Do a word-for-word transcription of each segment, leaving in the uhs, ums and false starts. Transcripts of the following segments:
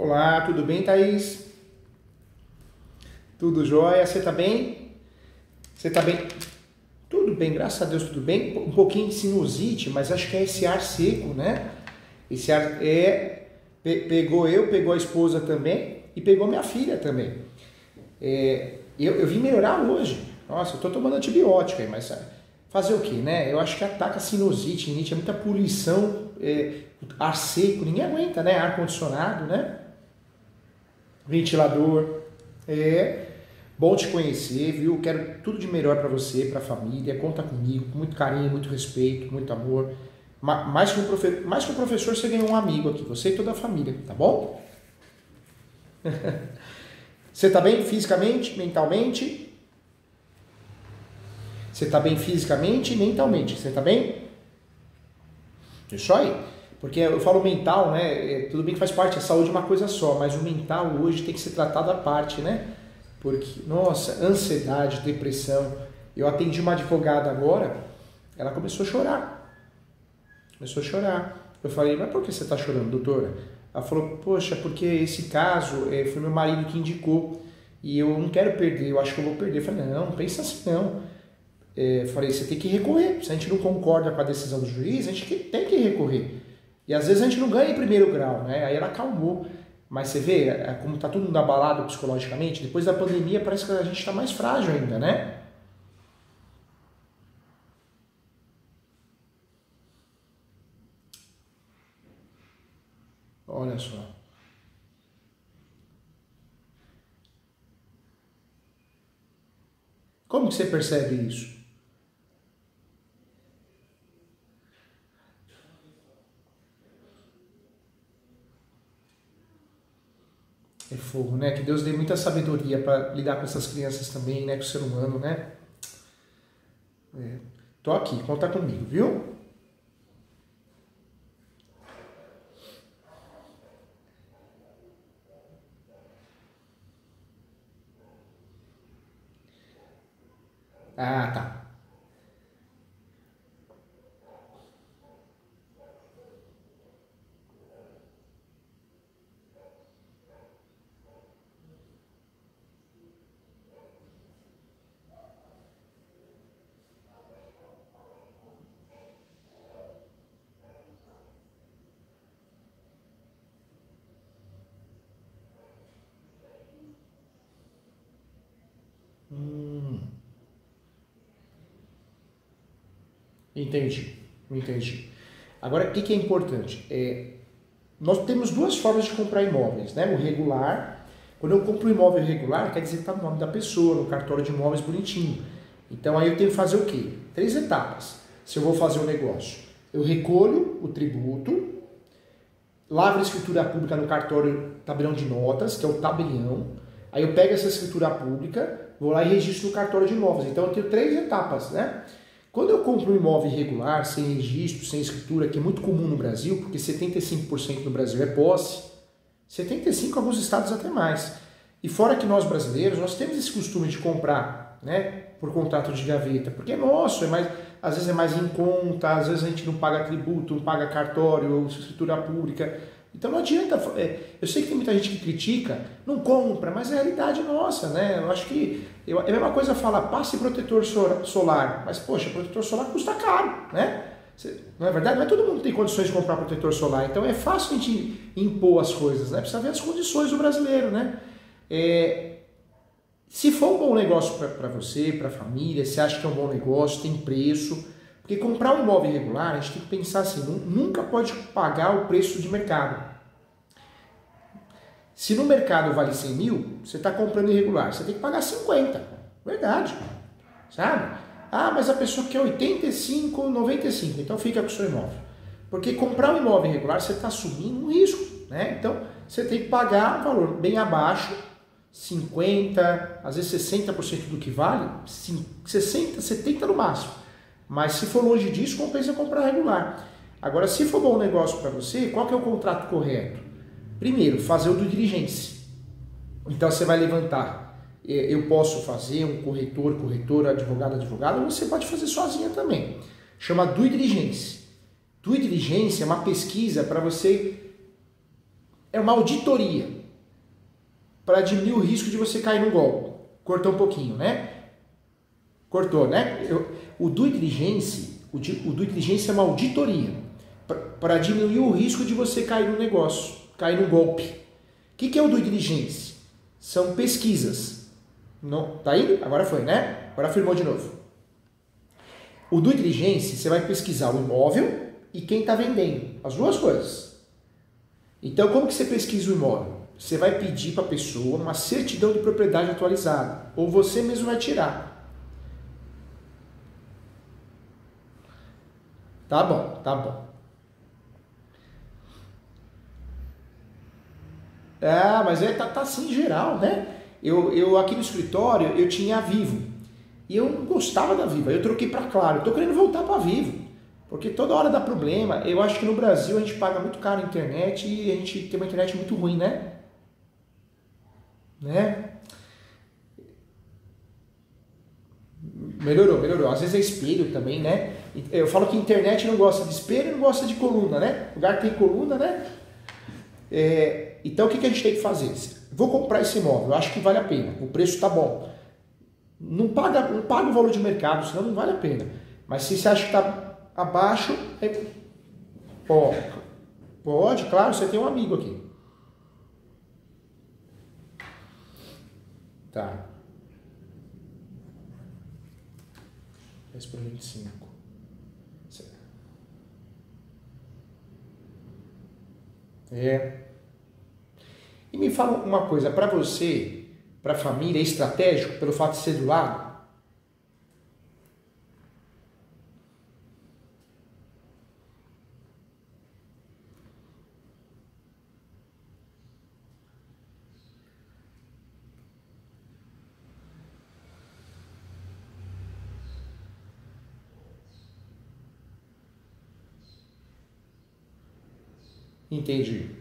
Olá, tudo bem, Thaís? Tudo jóia? Você tá bem? Você tá bem? Tudo bem, graças a Deus, tudo bem. Um pouquinho de sinusite, mas acho que é esse ar seco, né? Esse ar é... Pe pegou eu, pegou a esposa também e pegou minha filha também. É, eu, eu vim melhorar hoje. Nossa, eu tô tomando antibiótico aí, mas fazer o quê, né? Eu acho que ataca sinusite, rinite, é muita poluição, é, ar seco, ninguém aguenta, né? Ar-condicionado, né? Ventilador. É bom te conhecer, viu? Quero tudo de melhor para você, para a família. Conta comigo, com muito carinho, muito respeito, muito amor. Mais que, um profe... Mais que um professor, você ganhou um amigo aqui, você e toda a família, tá bom? Você tá bem fisicamente, mentalmente? Você tá bem fisicamente e mentalmente, você tá bem? Isso aí. Porque eu falo mental, né? Tudo bem que faz parte, a saúde é uma coisa só, mas o mental hoje tem que ser tratado à parte, né? Porque, nossa, ansiedade, depressão. Eu atendi uma advogada agora, ela começou a chorar. Começou a chorar. Eu falei, mas por que você está chorando, doutora? Ela falou, poxa, porque esse caso é, foi meu marido que indicou e eu não quero perder, eu acho que eu vou perder. Eu falei, não, não pensa assim não. É, falei, você tem que recorrer. Se a gente não concorda com a decisão do juiz, a gente tem que recorrer. E às vezes a gente não ganha em primeiro grau, né? Aí ela acalmou. Mas você vê, é, como está todo mundo abalado psicologicamente, depois da pandemia parece que a gente está mais frágil ainda, né? Olha só. Como que você percebe isso? É fogo, né? Que Deus dê muita sabedoria para lidar com essas crianças também, né? Com o ser humano, né? É. Tô aqui, conta comigo, viu? Ah, tá. Hum, entendi, entendi. Agora, o que que é importante? É, nós temos duas formas de comprar imóveis, né? O regular. Quando eu compro um imóvel regular, quer dizer que está no nome da pessoa, no cartório de imóveis bonitinho. Então aí eu tenho que fazer o quê? Três etapas. Se eu vou fazer um negócio, eu recolho o tributo, lavro a escritura pública no cartório tabelião de notas, que é o tabelião. Aí eu pego essa escritura pública, vou lá e registro no cartório de imóveis. Então eu tenho três etapas, né? Quando eu compro um imóvel irregular, sem registro, sem escritura, que é muito comum no Brasil, porque setenta e cinco por cento no Brasil é posse, setenta e cinco por cento em alguns estados até mais. E fora que nós brasileiros, nós temos esse costume de comprar, né, por contrato de gaveta, porque é nosso, é mais, às vezes é mais em conta, às vezes a gente não paga tributo, não paga cartório, escritura pública. Então não adianta, é, eu sei que tem muita gente que critica, não compra, mas é a realidade nossa, né? Eu acho que eu, é a mesma coisa falar, passe protetor solar, mas poxa, protetor solar custa caro, né? Não é verdade? Não é todo mundo que tem condições de comprar protetor solar, então é fácil a gente impor as coisas, né? Precisa ver as condições do brasileiro, né? É, se for um bom negócio para você, para a família, você acha que é um bom negócio, tem preço, porque comprar um imóvel irregular, a gente tem que pensar assim, nunca pode pagar o preço de mercado. Se no mercado vale cem mil, você está comprando irregular, você tem que pagar cinquenta, verdade, sabe? Ah, mas a pessoa quer oitenta e cinco, noventa e cinco, então fica com o seu imóvel. Porque comprar um imóvel irregular, você está assumindo um risco, né? Então, você tem que pagar um valor bem abaixo, cinquenta, às vezes sessenta por cento do que vale, sessenta, setenta no máximo. Mas se for longe disso, compensa comprar regular. Agora, se for bom negócio para você, qual que é o contrato correto? Primeiro, fazer o due diligence. Então, você vai levantar. Eu posso fazer um corretor, corretora, advogado, advogada, ou você pode fazer sozinha também. Chama due diligence. Due diligence é uma pesquisa para você é uma auditoria para diminuir o risco de você cair no golpe. Cortou um pouquinho, né? Cortou, né? Eu, o due diligence, o, o due diligence é uma auditoria para diminuir o risco de você cair no negócio, cair no golpe. O que, que é o due diligence? São pesquisas. Não, tá indo? Agora foi, né? Agora afirmou de novo. O due diligence, você vai pesquisar o imóvel e quem está vendendo. As duas coisas. Então, como que você pesquisa o imóvel? Você vai pedir para a pessoa uma certidão de propriedade atualizada. Ou você mesmo vai tirar. Tá bom, tá bom. Ah, mas é, tá, tá assim em geral, né? Eu, eu aqui no escritório, eu tinha a Vivo. E eu não gostava da Vivo. Aí eu troquei para Claro. Eu tô querendo voltar para a Vivo. Porque toda hora dá problema. Eu acho que no Brasil a gente paga muito caro a internet e a gente tem uma internet muito ruim, né? Né? Melhorou, melhorou. Às vezes é espelho também, né? Eu falo que internet não gosta de espelho e não gosta de coluna, né? Lugar que tem coluna, né? É, então o que, que a gente tem que fazer? Vou comprar esse imóvel, eu acho que vale a pena. O preço está bom. Não paga, não paga o valor de mercado, senão não vale a pena. Mas se você acha que está abaixo, é... Ó, pode, claro, você tem um amigo aqui. Tá. dez por vinte e cinco. É. E me fala uma coisa, para você, para a família, é estratégico pelo fato de ser do lado? Entendi.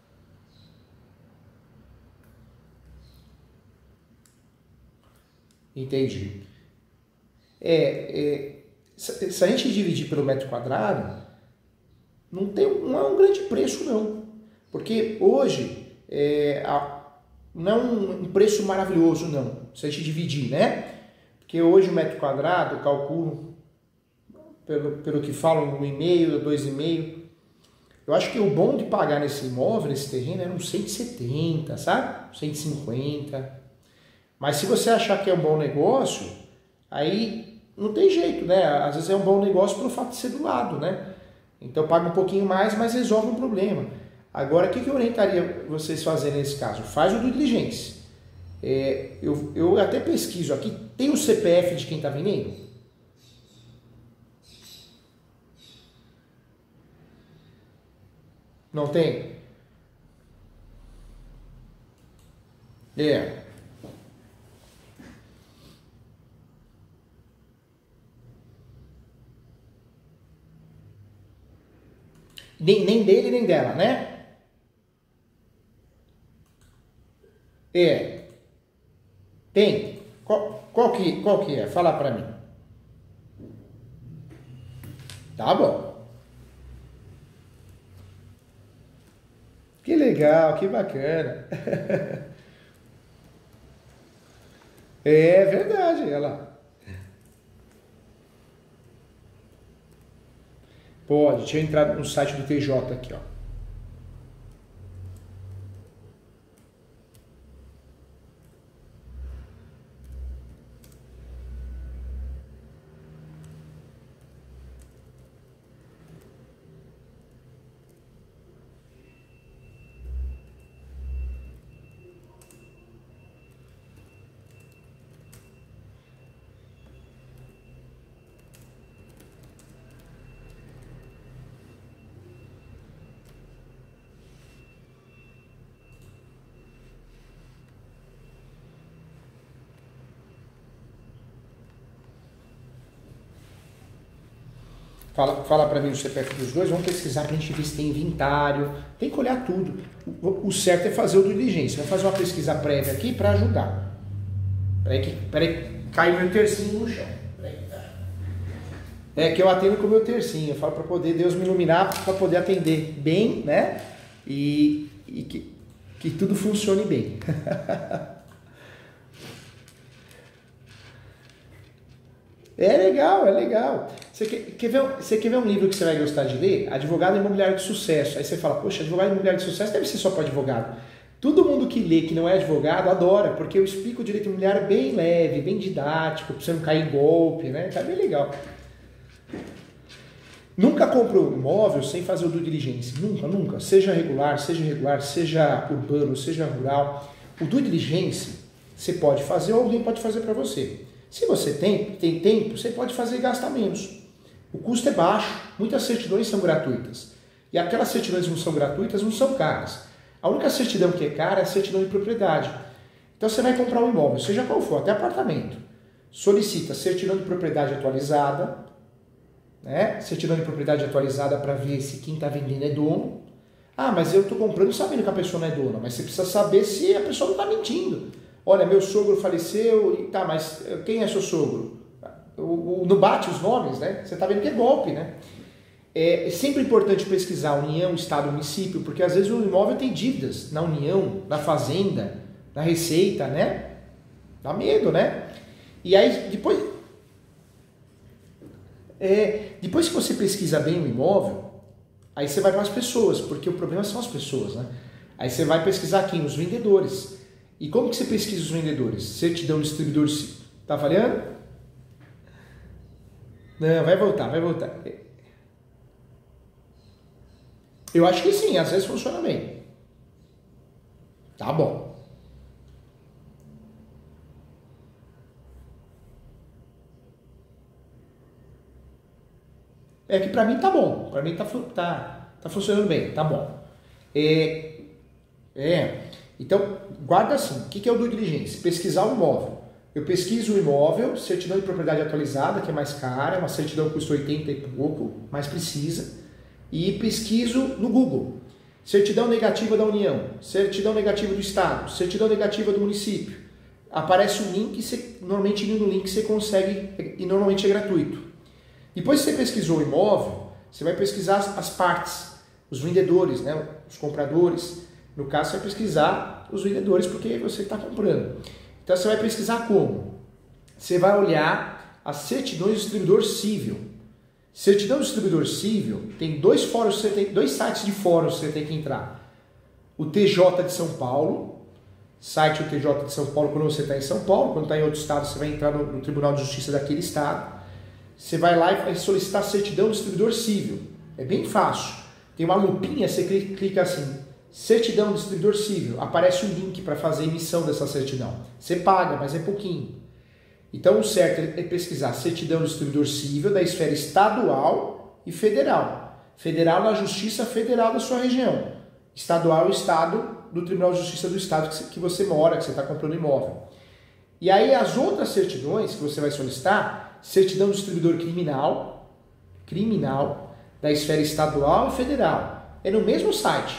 Entendi. É, é, se se a gente dividir pelo metro quadrado, não, tem, não é um grande preço, não. Porque hoje é, a, não é um, um preço maravilhoso, não. Se a gente dividir, né? Porque hoje o metro quadrado, eu calculo, pelo, pelo que falam, um e meio, dois e meio. Eu acho que o bom de pagar nesse imóvel, nesse terreno, era uns cento e setenta, sabe? cento e cinquenta. Mas se você achar que é um bom negócio, aí não tem jeito, né? Às vezes é um bom negócio pelo fato de ser do lado, né? Então paga um pouquinho mais, mas resolve um problema. Agora, o que eu orientaria vocês fazerem nesse caso? Faz o due diligence. É, eu, eu até pesquiso aqui, tem o C P F de quem está vendendo? Não tem? É. Nem, nem dele, nem dela, né? É. Tem. Qual, qual, que, qual que é? Fala pra mim. Tá bom. Que legal, que bacana. É verdade, olha lá. Pode, deixa eu entrar no site do T J aqui, ó. Fala, fala para mim o C P F dos dois, vamos pesquisar para a gente ver se tem inventário, tem que olhar tudo. O, o certo é fazer o due diligence, vamos fazer uma pesquisa prévia aqui para ajudar. Peraí que, peraí, caiu meu tercinho no chão. Peraí, tá. É que eu atendo com o meu tercinho, eu falo para poder Deus me iluminar, para poder atender bem, né? E e que, que tudo funcione bem. É legal, é legal. Você quer, quer ver, você quer ver um livro que você vai gostar de ler? Advogado Imobiliário de Sucesso. Aí você fala, poxa, advogado imobiliário de sucesso deve ser só para advogado. Todo mundo que lê que não é advogado adora, porque eu explico o direito imobiliário bem leve, bem didático, para você não cair em golpe, né? Tá bem legal. Nunca comprou um imóvel sem fazer o due diligence. Nunca, nunca. Seja regular, seja irregular, seja urbano, seja rural. O due diligence você pode fazer ou alguém pode fazer para você. Se você tem, tem tempo, você pode fazer e gastar menos. O custo é baixo, muitas certidões são gratuitas. E aquelas certidões que não são gratuitas não são caras. A única certidão que é cara é a certidão de propriedade. Então você vai comprar um imóvel, seja qual for, até apartamento. Solicita certidão de propriedade atualizada, né? Certidão de propriedade atualizada para ver se quem está vendendo é dono. Ah, mas eu estou comprando sabendo que a pessoa não é dona, mas você precisa saber se a pessoa não está mentindo. Olha, meu sogro faleceu, e tá, mas quem é seu sogro? O, o, não bate os nomes, né? Você está vendo que é golpe, né? É, é sempre importante pesquisar União, Estado, Município, porque às vezes o imóvel tem dívidas na União, na Fazenda, na Receita, né? Dá medo, né? E aí, depois... É, depois que você pesquisa bem o imóvel, aí você vai para as pessoas, porque o problema são as pessoas, né? Aí você vai pesquisar quem? Os vendedores. E como que você pesquisa os vendedores? Certidão distribuidor... Tá falhando? Não, vai voltar, vai voltar. Eu acho que sim, às vezes funciona bem. Tá bom. É que pra mim tá bom. Pra mim tá, tá, tá funcionando bem, tá bom. É... é Então, guarda assim, o que é o due diligence? Pesquisar o imóvel. Eu pesquiso o imóvel, certidão de propriedade atualizada, que é mais cara, uma certidão que custa oitenta e pouco, mais precisa, e pesquiso no Google. Certidão negativa da União, certidão negativa do Estado, certidão negativa do município. Aparece um link, você, normalmente indo no link você consegue, e normalmente é gratuito. Depois que você pesquisou o imóvel, você vai pesquisar as, as partes, os vendedores, né, os compradores. No caso, você vai pesquisar os vendedores porque você está comprando. Então, você vai pesquisar como? Você vai olhar as certidões do distribuidor civil. Certidão do distribuidor civil tem dois, fóruns, você tem, dois sites de fóruns que você tem que entrar. O T J de São Paulo, site do T J de São Paulo quando você está em São Paulo, quando está em outro estado você vai entrar no, no Tribunal de Justiça daquele estado. Você vai lá e vai solicitar a certidão do distribuidor civil. É bem fácil. Tem uma lupinha, você clica assim, certidão do distribuidor civil, aparece o link para fazer a emissão dessa certidão. Você paga, mas é pouquinho. Então o certo é pesquisar certidão do distribuidor civil da esfera estadual e federal. Federal na Justiça Federal da sua região. Estadual é o estado do Tribunal de Justiça do estado que você mora, que você está comprando imóvel. E aí as outras certidões que você vai solicitar, certidão do distribuidor criminal, criminal, da esfera estadual e federal. É no mesmo site.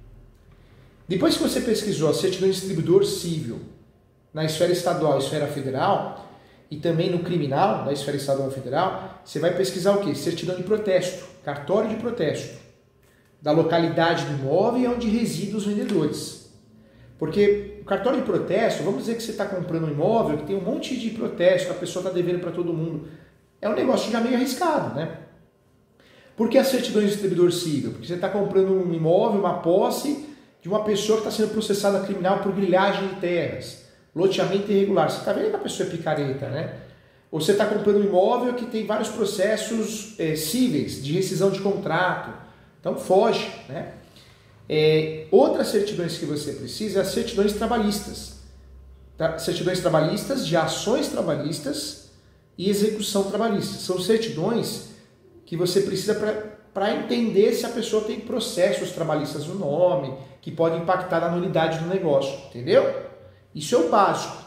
Depois que você pesquisou a certidão de distribuidor civil na esfera estadual e esfera federal, e também no criminal, na esfera estadual e federal, você vai pesquisar o quê? Certidão de protesto, cartório de protesto, da localidade do imóvel e onde residem os vendedores. Porque o cartório de protesto, vamos dizer que você está comprando um imóvel que tem um monte de protesto, a pessoa está devendo para todo mundo. É um negócio já meio arriscado, né? Por que a certidão de distribuidor civil? Porque você está comprando um imóvel, uma posse de uma pessoa que está sendo processada criminal por grilhagem de terras, loteamento irregular. Você está vendo que a pessoa é picareta, né? Ou você está comprando um imóvel que tem vários processos é, cíveis de rescisão de contrato. Então foge, né? É, outras certidões que você precisa é as certidões trabalhistas. Tá? Certidões trabalhistas de ações trabalhistas e execução trabalhista. São certidões que você precisa para entender se a pessoa tem processos trabalhistas no nome, que pode impactar na nulidade do negócio, entendeu? Isso é o básico.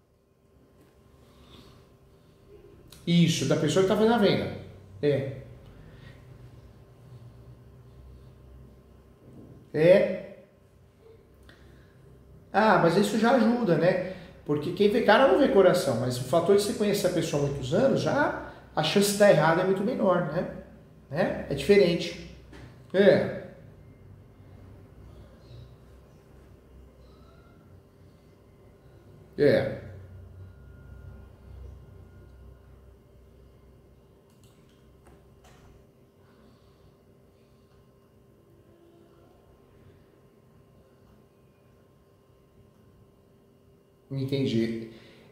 Isso, da pessoa que está fazendo a venda. É. É. Ah, mas isso já ajuda, né? Porque quem vê cara não vê coração, mas o fator de você conhecer a pessoa há muitos anos, já a chance de estar errada é muito menor, né? né? É diferente. É. É. Entendi.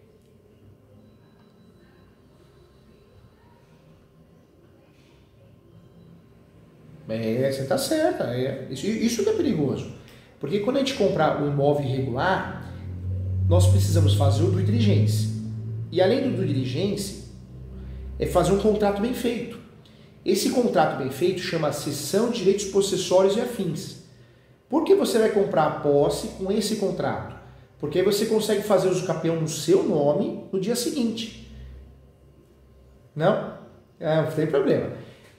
É, você está certa. É. Isso, isso que é perigoso. Porque quando a gente compra um imóvel irregular, nós precisamos fazer o due diligence. E além do due diligence, é fazer um contrato bem feito. Esse contrato bem feito chama cessão de direitos possessórios e afins. Por que você vai comprar a posse com esse contrato? Porque aí você consegue fazer uso capião no seu nome no dia seguinte. Não? É, não tem problema.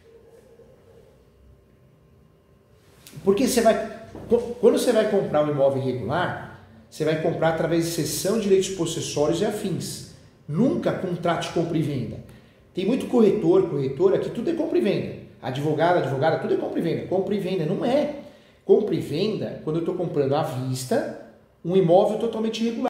Porque você vai, quando você vai comprar um imóvel irregular, você vai comprar através de cessão de direitos possessórios e afins. Nunca contrato de compra e venda. Tem muito corretor, corretora, que tudo é compra e venda. Advogado, advogada, tudo é compra e venda. Compra e venda não é. Compra e venda, quando eu estou comprando à vista, um imóvel totalmente irregular.